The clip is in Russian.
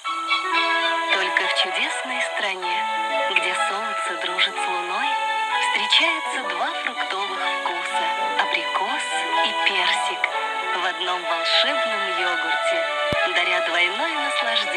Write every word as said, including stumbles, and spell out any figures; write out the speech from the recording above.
Только в чудесной стране, где солнце дружит с луной, встречаются два фруктовых вкуса – абрикос и персик в одном волшебном йогурте, даря двойное наслаждение.